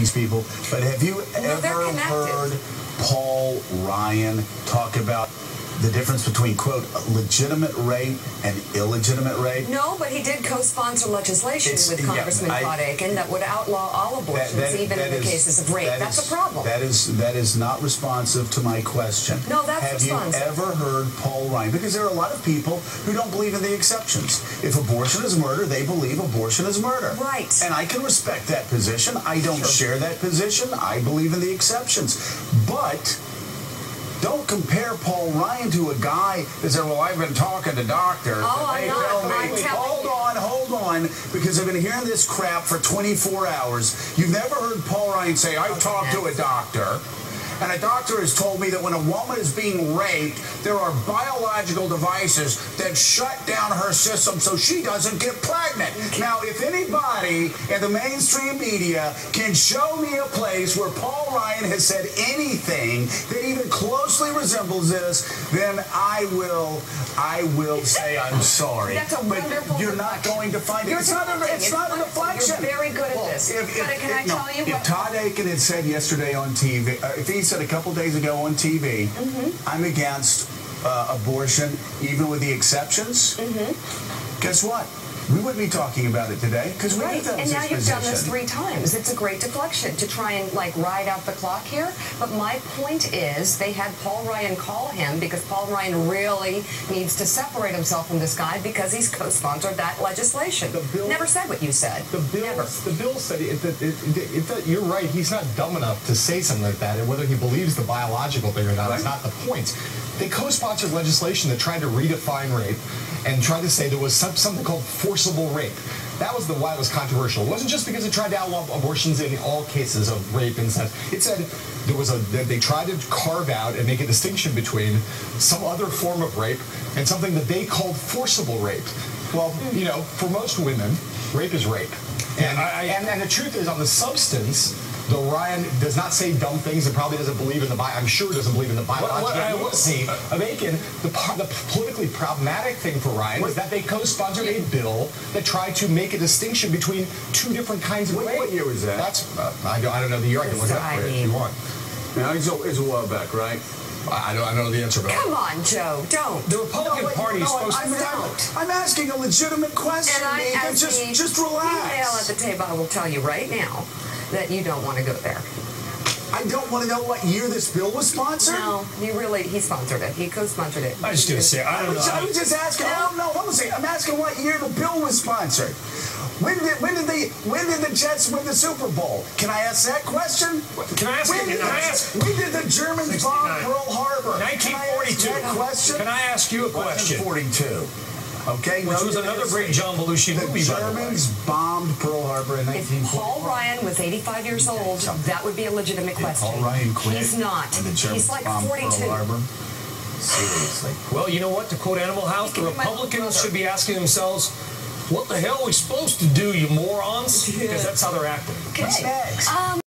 these people, but have you ever heard Paul Ryan talk about the difference between, quote, legitimate rape and illegitimate rape? No, but he did co-sponsor legislation with Congressman Ryan-Akin that would outlaw all abortions, even in the cases of rape. That's a problem. That is not responsive to my question. No, that's responsive. Have you ever heard Paul Ryan? Because there are a lot of people who don't believe in the exceptions. If abortion is murder, they believe abortion is murder. Right. And I can respect that position. I don't share that position. I believe in the exceptions. But don't compare Paul Ryan to a guy that said, well, I've been talking to doctors. Oh, Hold on, because I've been hearing this crap for 24 hours. You've never heard Paul Ryan say, I've talked to a doctor, and a doctor has told me that when a woman is being raped, there are biological devices that shut down her system so she doesn't get pregnant. Now, if anybody in the mainstream media can show me a place where Paul Ryan has said anything that even closely resembles this, then I will say I'm sorry. That's a wonderful You're not going to find it. It's not a deflection. You're very good at this. If Todd Akin had said yesterday on TV, if he said a couple days ago on TV, I'm against abortion, even with the exceptions, guess what? We wouldn't be talking about it today because we knew that was his position. And now you've done this 3 times. It's a great deflection to try and ride out the clock here. But my point is they had Paul Ryan call him because Paul Ryan really needs to separate himself from this guy because he's co-sponsored that legislation. Never said what you said. The bill said you're right. He's not dumb enough to say something like that. And whether he believes the biological thing or not is not the point. They co-sponsored legislation that tried to redefine rape and tried to say there was something called forcible rape. That was why it was controversial. It wasn't just because it tried to outlaw abortions in all cases of rape and such. It said they tried to carve out and make a distinction between some other form of rape and something that they called forcible rape. Well, you know, for most women, rape is rape. And the truth is, on the substance, though Ryan does not say dumb things and probably doesn't believe in the I'm sure doesn't believe in the biology of Akin, the politically problematic thing for Ryan was that they co-sponsored a bill that tried to make a distinction between 2 different kinds of rape. What year was that? I don't know the year. I can look it up for you if you want. Now, it's a while back, right? I don't know the answer, but come on, Joe, don't. The Republican Party is supposed to. I'm asking a legitimate question, Nathan. Just relax. Email at the table. I will tell you right now that you don't want to go there. I don't want to know what year this bill was sponsored? No, he sponsored it. He co-sponsored it. I was just going to say, I don't know. I was just asking. I'm asking what year the bill was sponsored. When did the Jets win the Super Bowl? Can I ask that question? Can I ask? When did the Germans bomb Pearl Harbor? 1942. Can I ask you a question? 1942. Okay, which was another great John Belushi movie. The Germans bombed Pearl Harbor in 1942. If Paul Ryan was 85 years old, that would be a legitimate question. Paul Ryan quit. He's not. He's like 42. Pearl Harbor. Seriously. Well, you know what? To quote Animal House, the Republicans should be asking themselves, what the hell are we supposed to do, you morons? Because that's how they're acting. Okay. What's next?